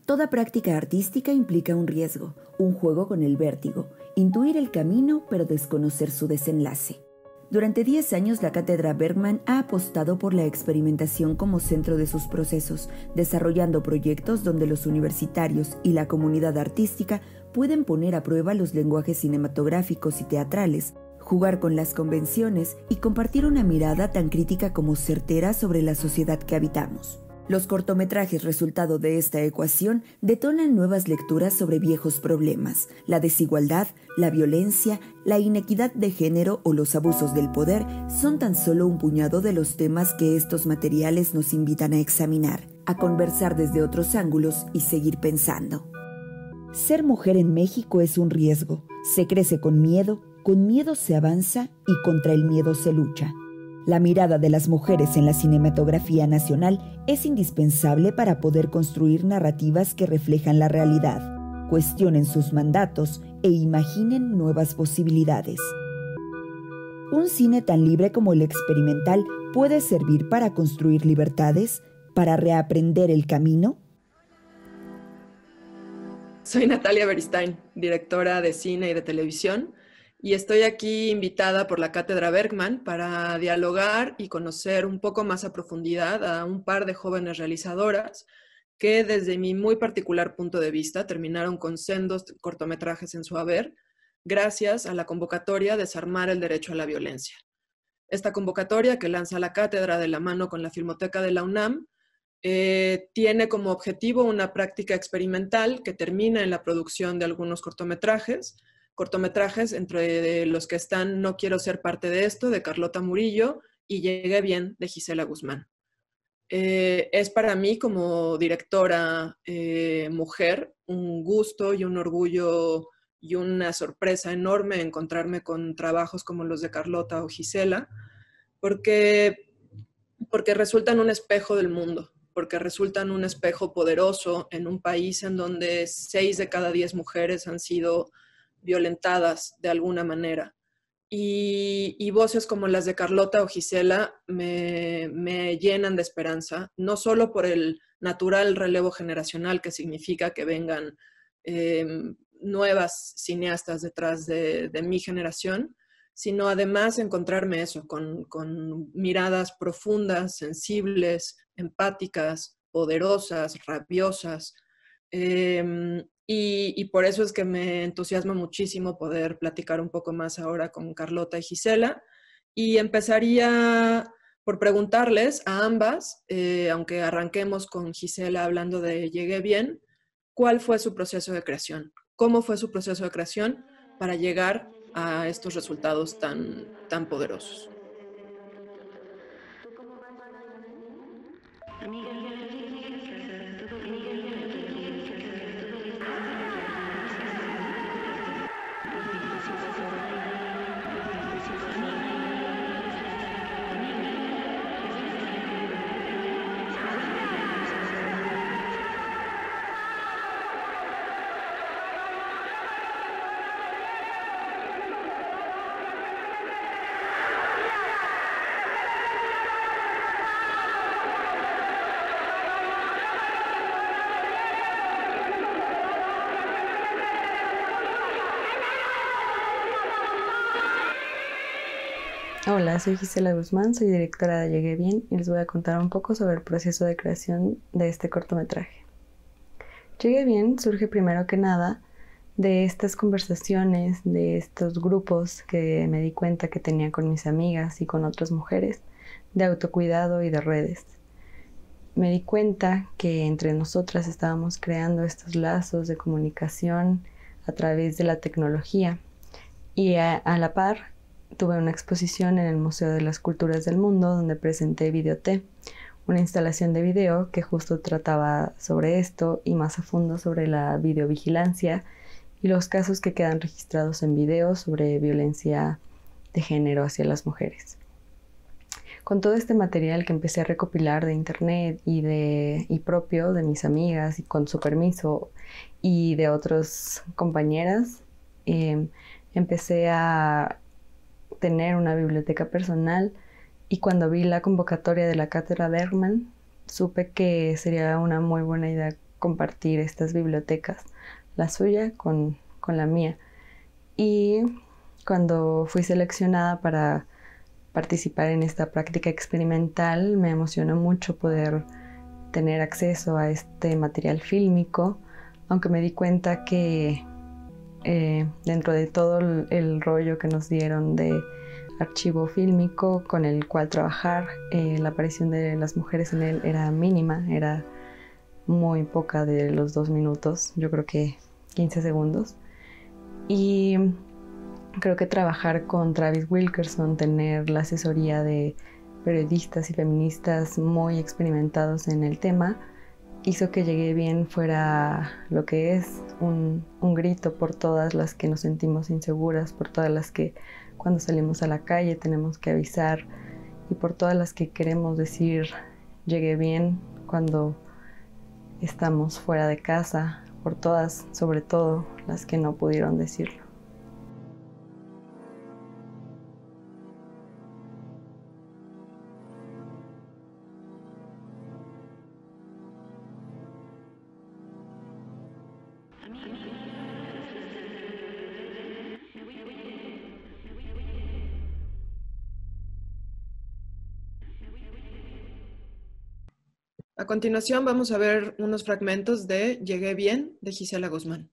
Toda práctica artística implica un riesgo, un juego con el vértigo, intuir el camino pero desconocer su desenlace. Durante 10 años, la Cátedra Bergman ha apostado por la experimentación como centro de sus procesos, desarrollando proyectos donde los universitarios y la comunidad artística pueden poner a prueba los lenguajes cinematográficos y teatrales, jugar con las convenciones y compartir una mirada tan crítica como certera sobre la sociedad que habitamos. Los cortometrajes resultado de esta ecuación detonan nuevas lecturas sobre viejos problemas, la desigualdad, la violencia, la inequidad de género o los abusos del poder son tan solo un puñado de los temas que estos materiales nos invitan a examinar, a conversar desde otros ángulos y seguir pensando. Ser mujer en México es un riesgo, se crece con miedo se avanza y contra el miedo se lucha. La mirada de las mujeres en la cinematografía nacional es indispensable para poder construir narrativas que reflejan la realidad, cuestionen sus mandatos e imaginen nuevas posibilidades. Un cine tan libre como el experimental puede servir para construir libertades, para reaprender el camino. Soy Natalia Beristain, directora de cine y de televisión, y estoy aquí invitada por la Cátedra Bergman para dialogar y conocer un poco más a profundidad a un par de jóvenes realizadoras que desde mi muy particular punto de vista terminaron con sendos cortometrajes en su haber gracias a la convocatoria Desarmar el Derecho a la Violencia. Esta convocatoria que lanza la cátedra de la mano con la Filmoteca de la UNAM tiene como objetivo una práctica experimental que termina en la producción de algunos cortometrajes entre los que están No quiero ser parte de esto, de Carlota Murillo, y Llegué bien, de Gisela Guzmán. Es para mí, como directora mujer, un gusto y un orgullo y una sorpresa enorme encontrarme con trabajos como los de Carlota o Gisela, porque resultan un espejo del mundo, porque resultan un espejo poderoso en un país en donde 6 de cada 10 mujeres han sido violentadas de alguna manera. Y voces como las de Carlota o Gisela me llenan de esperanza, no solo por el natural relevo generacional que significa que vengan nuevas cineastas detrás de mi generación, sino además encontrarme eso, con miradas profundas, sensibles, empáticas, poderosas, rabiosas. Y por eso es que me entusiasma muchísimo poder platicar un poco más ahora con Carlota y Gisela. Y empezaría por preguntarles a ambas, aunque arranquemos con Gisela hablando de Llegué bien, ¿cuál fue su proceso de creación? ¿Cómo fue su proceso de creación para llegar a estos resultados tan poderosos? Hola, soy Gisela Guzmán, soy directora de Llegué bien y les voy a contar un poco sobre el proceso de creación de este cortometraje. Llegué bien surge primero que nada de estas conversaciones, de estos grupos que me di cuenta que tenía con mis amigas y con otras mujeres, de autocuidado y de redes. Me di cuenta que entre nosotras estábamos creando estos lazos de comunicación a través de la tecnología y a la par tuve una exposición en el Museo de las Culturas del Mundo donde presenté Videoté, una instalación de video que justo trataba sobre esto y más a fondo sobre la videovigilancia y los casos que quedan registrados en video sobre violencia de género hacia las mujeres. Con todo este material que empecé a recopilar de internet y propio de mis amigas y con su permiso y de otras compañeras, empecé a tener una biblioteca personal y cuando vi la convocatoria de la Cátedra Bergman supe que sería una muy buena idea compartir estas bibliotecas, la suya con la mía. Y cuando fui seleccionada para participar en esta práctica experimental, me emocionó mucho poder tener acceso a este material fílmico, aunque me di cuenta que dentro de todo el rollo que nos dieron de archivo fílmico con el cual trabajar, la aparición de las mujeres en él era mínima, era muy poca, de los 2 minutos, yo creo que 15 segundos. Y creo que trabajar con Travis Wilkerson, tener la asesoría de periodistas y feministas muy experimentados en el tema, hizo que Llegué Bien fuera lo que es un grito por todas las que nos sentimos inseguras, por todas las que cuando salimos a la calle tenemos que avisar, y por todas las que queremos decir llegué bien cuando estamos fuera de casa, por todas, sobre todo las que no pudieron decirlo. A continuación vamos a ver unos fragmentos de Llegué Bien de Gisela Guzmán.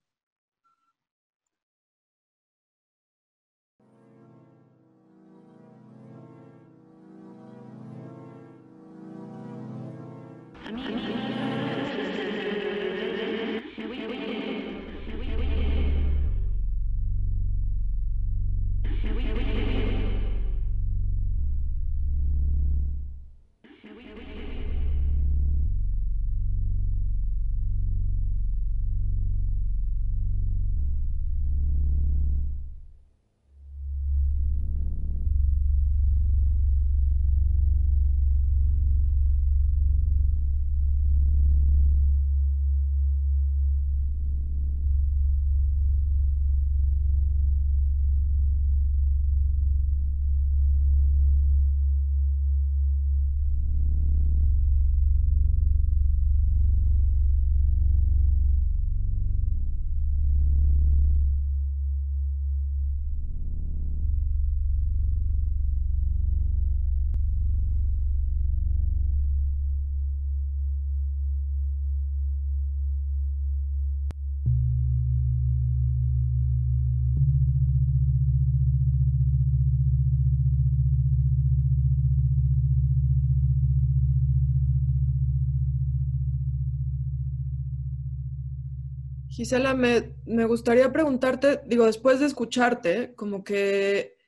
Gisela, me gustaría preguntarte, digo, después de escucharte, como que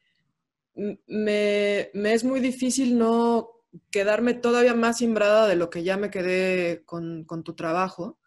me es muy difícil no quedarme todavía más cimbrada de lo que ya me quedé con tu trabajo,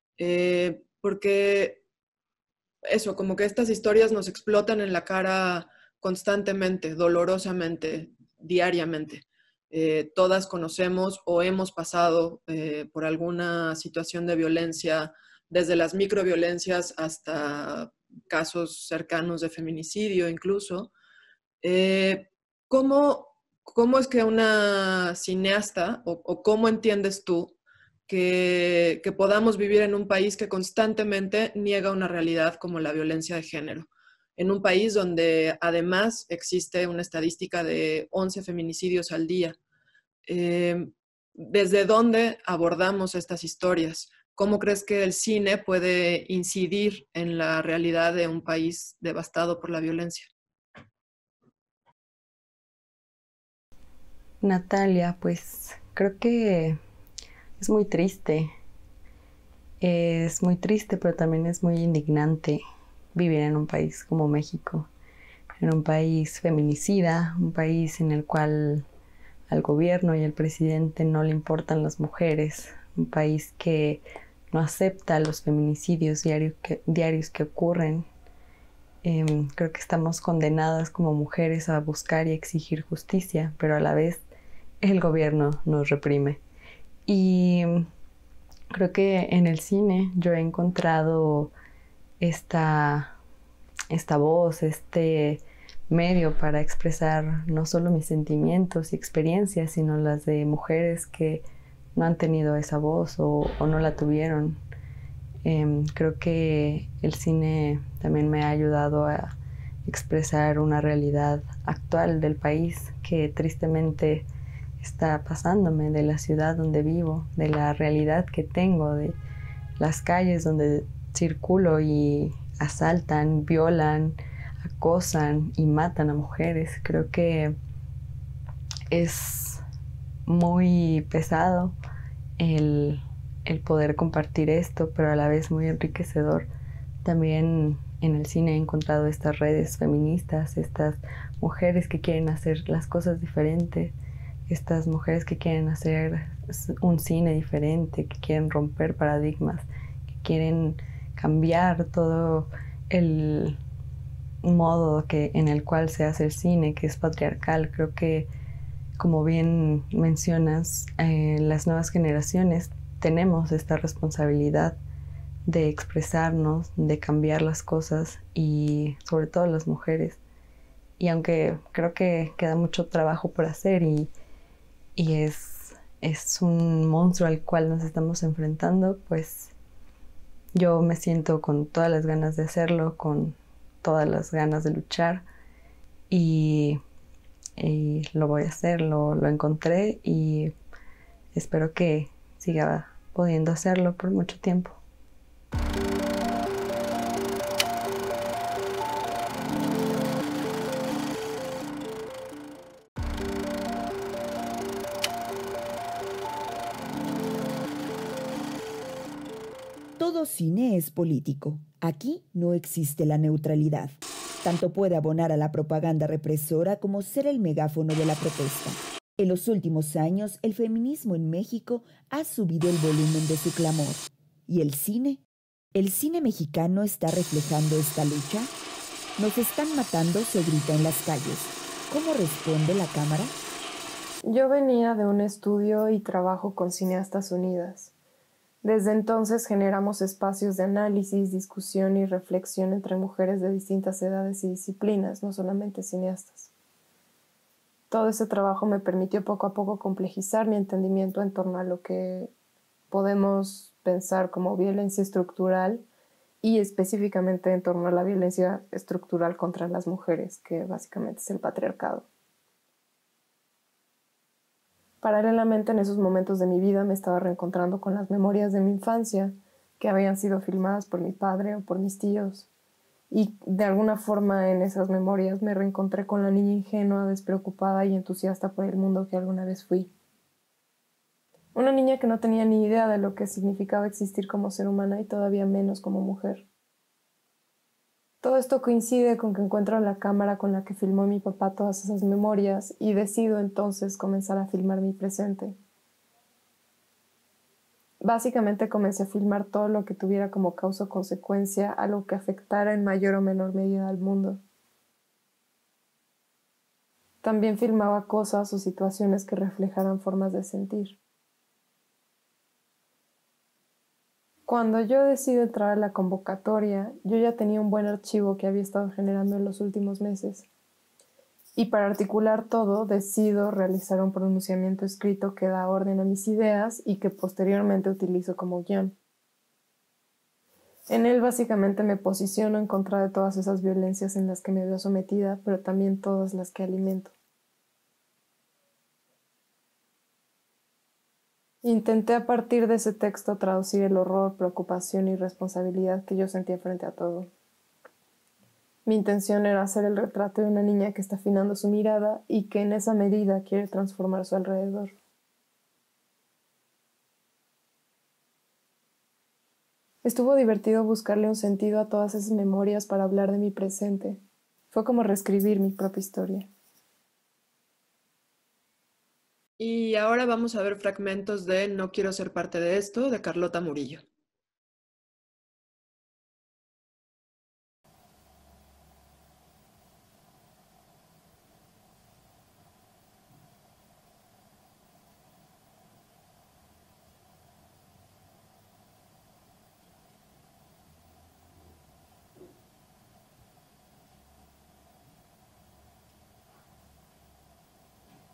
porque eso, como que estas historias nos explotan en la cara constantemente, dolorosamente, diariamente. Todas conocemos o hemos pasado por alguna situación de violencia, desde las microviolencias hasta casos cercanos de feminicidio incluso. Eh, ¿cómo, ¿Cómo es que una cineasta o cómo entiendes tú que podamos vivir en un país que constantemente niega una realidad como la violencia de género? En un país donde además existe una estadística de 11 feminicidios al día. ¿Desde dónde abordamos estas historias? ¿Cómo crees que el cine puede incidir en la realidad de un país devastado por la violencia? Natalia, pues creo que es muy triste. Es muy triste, pero también es muy indignante vivir en un país como México, en un país feminicida, un país en el cual al gobierno y al presidente no le importan las mujeres, un país que no acepta los feminicidios diarios que ocurren. Creo que estamos condenadas como mujeres a buscar y exigir justicia, pero a la vez el gobierno nos reprime. Y creo que en el cine yo he encontrado esta voz, este medio para expresar no solo mis sentimientos y experiencias, sino las de mujeres que no han tenido esa voz o no la tuvieron. Creo que el cine también me ha ayudado a expresar una realidad actual del país que tristemente está pasándome, de la ciudad donde vivo, de la realidad que tengo, de las calles donde circulo y asaltan, violan, acosan y matan a mujeres. Creo que es muy pesado el poder compartir esto, pero a la vez muy enriquecedor. También en el cine he encontrado estas redes feministas, estas mujeres que quieren hacer las cosas diferentes, estas mujeres que quieren hacer un cine diferente, que quieren romper paradigmas, que quieren cambiar todo el modo en el cual se hace el cine, que es patriarcal. Creo que, como bien mencionas, las nuevas generaciones tenemos esta responsabilidad de expresarnos, de cambiar las cosas, y sobre todo las mujeres. Y aunque creo que queda mucho trabajo por hacer y es un monstruo al cual nos estamos enfrentando, pues yo me siento con todas las ganas de hacerlo, con todas las ganas de luchar, y lo voy a hacer, lo encontré, y espero que siga pudiendo hacerlo por mucho tiempo. Todo cine es político. Aquí no existe la neutralidad. Tanto puede abonar a la propaganda represora como ser el megáfono de la protesta. En los últimos años, el feminismo en México ha subido el volumen de su clamor. ¿Y el cine? ¿El cine mexicano está reflejando esta lucha? Nos están matando, se grita en las calles. ¿Cómo responde la cámara? Yo venía de un estudio y trabajo con Cineastas Unidas. Desde entonces generamos espacios de análisis, discusión y reflexión entre mujeres de distintas edades y disciplinas, no solamente cineastas. Todo ese trabajo me permitió poco a poco complejizar mi entendimiento en torno a lo que podemos pensar como violencia estructural, y específicamente en torno a la violencia estructural contra las mujeres, que básicamente es el patriarcado. Paralelamente, en esos momentos de mi vida me estaba reencontrando con las memorias de mi infancia, que habían sido filmadas por mi padre o por mis tíos. Y de alguna forma en esas memorias me reencontré con la niña ingenua, despreocupada y entusiasta por el mundo que alguna vez fui. Una niña que no tenía ni idea de lo que significaba existir como ser humana y todavía menos como mujer. Todo esto coincide con que encuentro la cámara con la que filmó mi papá todas esas memorias y decido entonces comenzar a filmar mi presente. Básicamente comencé a filmar todo lo que tuviera como causa o consecuencia algo que afectara en mayor o menor medida al mundo. También filmaba cosas o situaciones que reflejaran formas de sentir. Cuando yo decido entrar a la convocatoria, yo ya tenía un buen archivo que había estado generando en los últimos meses. Y para articular todo, decido realizar un pronunciamiento escrito que da orden a mis ideas y que posteriormente utilizo como guión. En él básicamente me posiciono en contra de todas esas violencias en las que me veo sometida, pero también todas las que alimento. Intenté a partir de ese texto traducir el horror, preocupación y responsabilidad que yo sentía frente a todo. Mi intención era hacer el retrato de una niña que está afinando su mirada y que en esa medida quiere transformar su alrededor. Estuvo divertido buscarle un sentido a todas esas memorias para hablar de mi presente. Fue como reescribir mi propia historia. Y ahora vamos a ver fragmentos de No quiero ser parte de esto, de Carlota Murillo.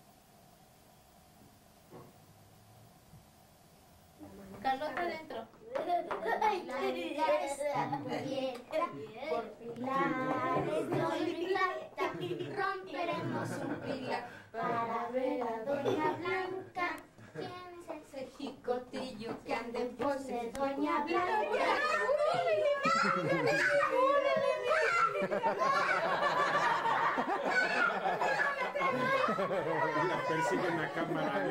Carlota adentro. La vida está cubierta por pilares de oro y plata. Romperemos un pilar para ver a Doña Blanca. ¿Quién es ese jicotillo que anda en pos de Doña Blanca? La persigue una cámara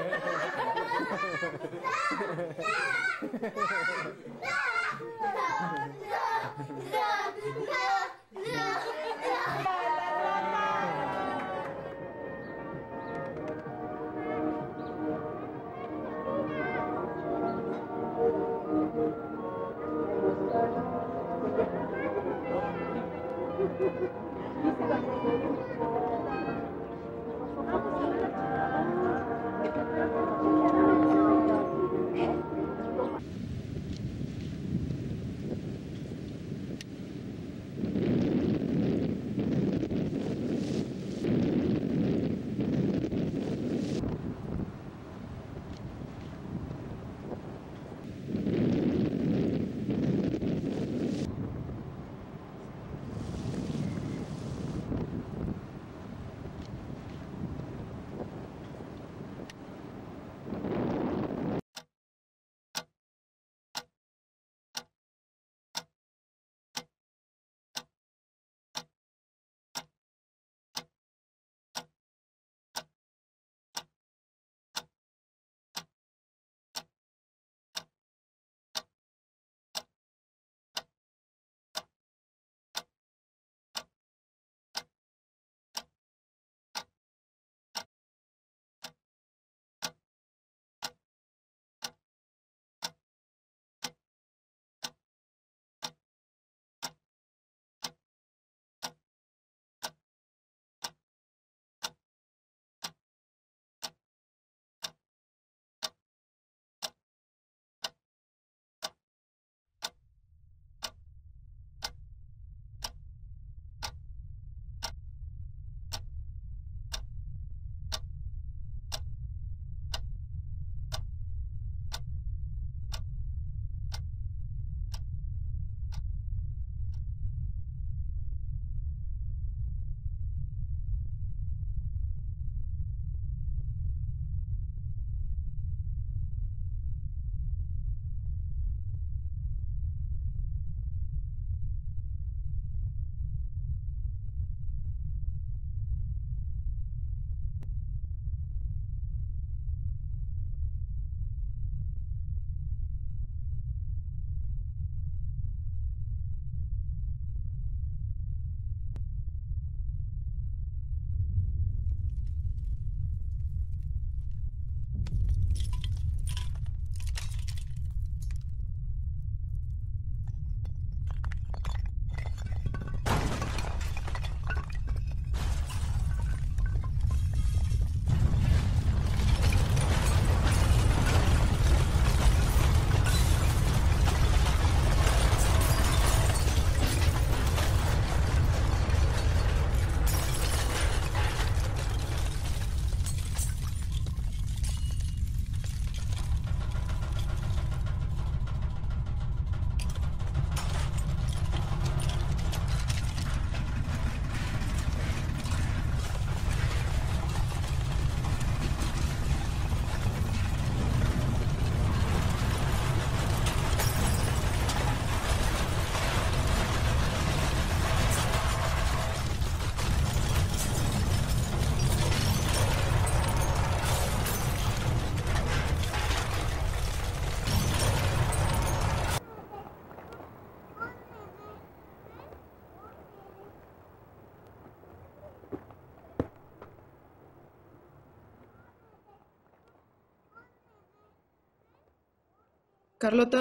Carlota,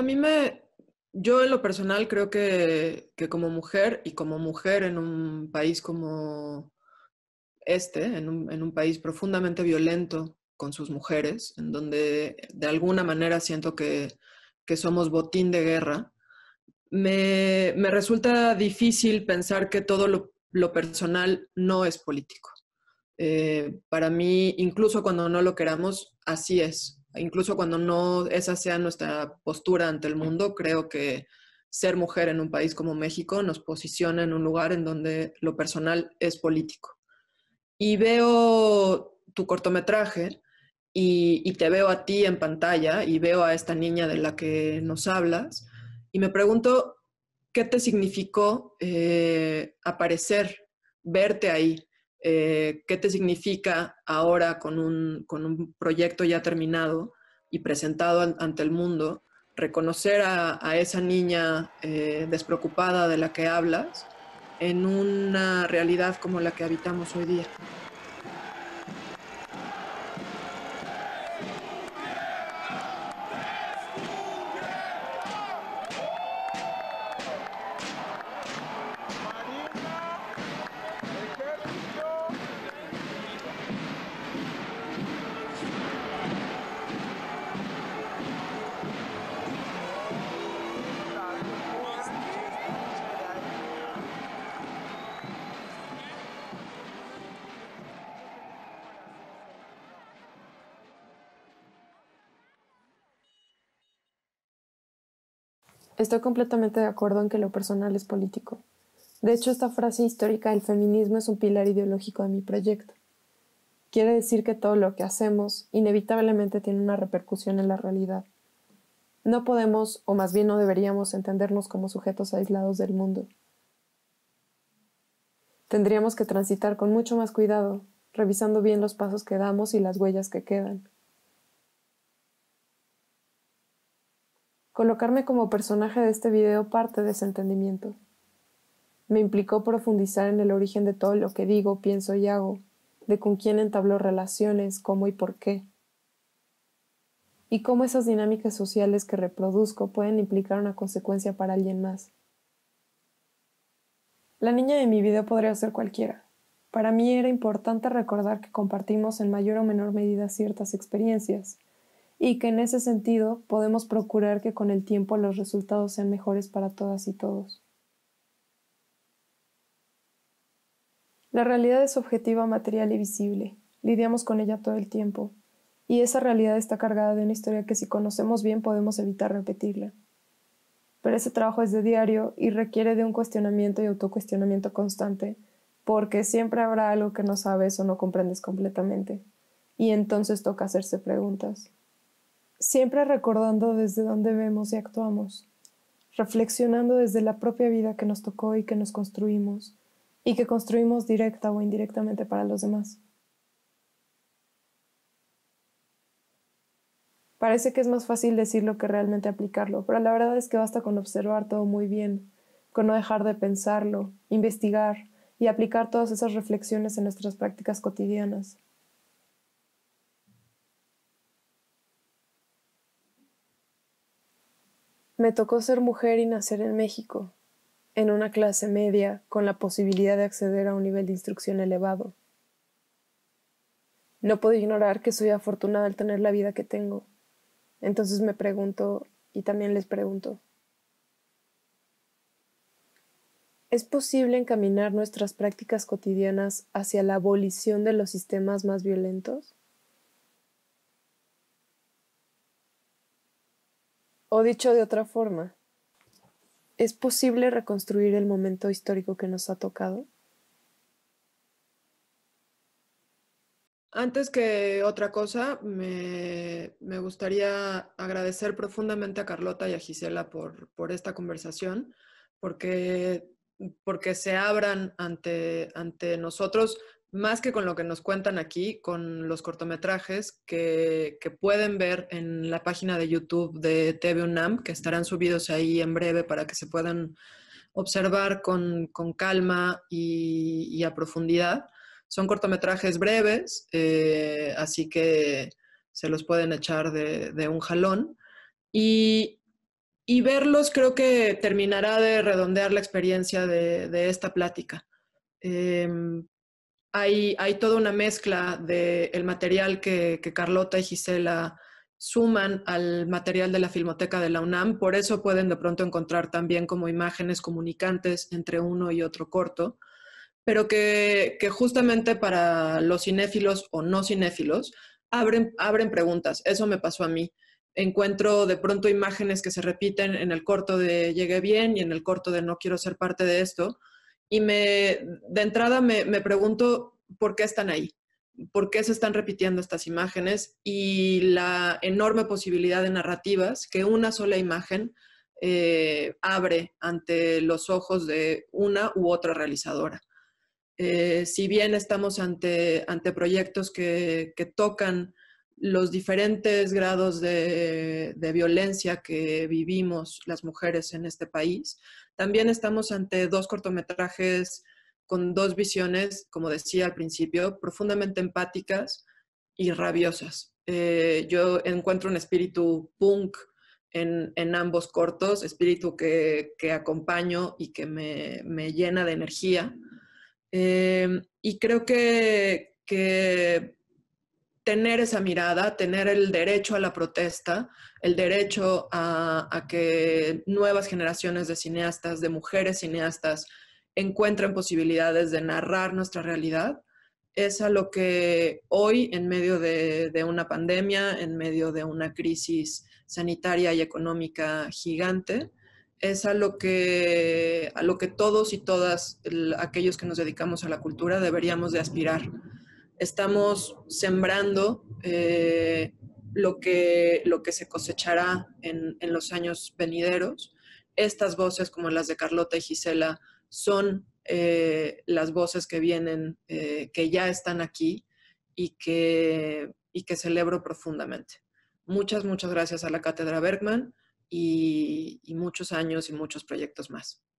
yo en lo personal creo que como mujer y como mujer en un país como en un país profundamente violento con sus mujeres, en donde de alguna manera siento que somos botín de guerra, me resulta difícil pensar que todo lo personal no es político. Para mí, incluso cuando no lo queramos, así es. incluso cuando no esa sea nuestra postura ante el mundo, creo que ser mujer en un país como México nos posiciona en un lugar en donde lo personal es político. Y veo tu cortometraje y te veo a ti en pantalla y veo a esta niña de la que nos hablas y me pregunto qué te significó aparecer, verte ahí, qué te significa ahora con un proyecto ya terminado y presentado ante el mundo, reconocer a esa niña despreocupada de la que hablas en una realidad como la que habitamos hoy día. Estoy completamente de acuerdo en que lo personal es político. De hecho, esta frase histórica del feminismo es un pilar ideológico de mi proyecto. Quiere decir que todo lo que hacemos inevitablemente tiene una repercusión en la realidad. No podemos, o más bien no deberíamos, entendernos como sujetos aislados del mundo. Tendríamos que transitar con mucho más cuidado, revisando bien los pasos que damos y las huellas que quedan. Colocarme como personaje de este video parte de ese entendimiento. Me implicó profundizar en el origen de todo lo que digo, pienso y hago, de con quién entabló relaciones, cómo y por qué. Y cómo esas dinámicas sociales que reproduzco pueden implicar una consecuencia para alguien más. La niña de mi video podría ser cualquiera. Para mí era importante recordar que compartimos en mayor o menor medida ciertas experiencias, y que en ese sentido podemos procurar que con el tiempo los resultados sean mejores para todas y todos. La realidad es objetiva, material y visible. Lidiamos con ella todo el tiempo, y esa realidad está cargada de una historia que si conocemos bien podemos evitar repetirla. Pero ese trabajo es de diario y requiere de un cuestionamiento y autocuestionamiento constante, porque siempre habrá algo que no sabes o no comprendes completamente, y entonces toca hacerse preguntas. Siempre recordando desde dónde vemos y actuamos, reflexionando desde la propia vida que nos tocó y que nos construimos, y que construimos directa o indirectamente para los demás. Parece que es más fácil decirlo que realmente aplicarlo, pero la verdad es que basta con observar todo muy bien, con no dejar de pensarlo, investigar y aplicar todas esas reflexiones en nuestras prácticas cotidianas. Me tocó ser mujer y nacer en México, en una clase media, con la posibilidad de acceder a un nivel de instrucción elevado. No puedo ignorar que soy afortunada al tener la vida que tengo. Entonces me pregunto, y también les pregunto, ¿es posible encaminar nuestras prácticas cotidianas hacia la abolición de los sistemas más violentos? O dicho de otra forma, ¿es posible reconstruir el momento histórico que nos ha tocado? Antes que otra cosa, me gustaría agradecer profundamente a Carlota y a Gisela por esta conversación, porque se abran ante nosotros, más que con lo que nos cuentan aquí, con los cortometrajes que pueden ver en la página de YouTube de TV UNAM, que estarán subidos ahí en breve para que se puedan observar con calma y a profundidad. Son cortometrajes breves, así que se los pueden echar de un jalón. Y verlos creo que terminará de redondear la experiencia de esta plática. Hay toda una mezcla del material que Carlota y Gisela suman al material de la Filmoteca de la UNAM, por eso pueden de pronto encontrar también como imágenes comunicantes entre uno y otro corto, pero que justamente para los cinéfilos o no cinéfilos abren preguntas. Eso me pasó a mí. Encuentro de pronto imágenes que se repiten en el corto de Llegué Bien y en el corto de No quiero ser parte de esto. Y de entrada me pregunto por qué están ahí, por qué se están repitiendo estas imágenes y la enorme posibilidad de narrativas que una sola imagen abre ante los ojos de una u otra realizadora. Si bien estamos ante proyectos que tocan los diferentes grados de violencia que vivimos las mujeres en este país, también estamos ante 2 cortometrajes con 2 visiones, como decía al principio, profundamente empáticas y rabiosas. Yo encuentro un espíritu punk en ambos cortos, espíritu que acompaño y que me llena de energía. Y creo que tener esa mirada, tener el derecho a la protesta, el derecho a que nuevas generaciones de cineastas, de mujeres cineastas, encuentren posibilidades de narrar nuestra realidad, es a lo que hoy, en medio de una pandemia, en medio de una crisis sanitaria y económica gigante, es a lo que todos y todas aquellos que nos dedicamos a la cultura deberíamos de aspirar. Estamos sembrando lo que se cosechará en los años venideros. Estas voces, como las de Carlota y Gisela, son las voces que vienen, que ya están aquí y que celebro profundamente. Muchas gracias a la Cátedra Bergman y muchos años y muchos proyectos más.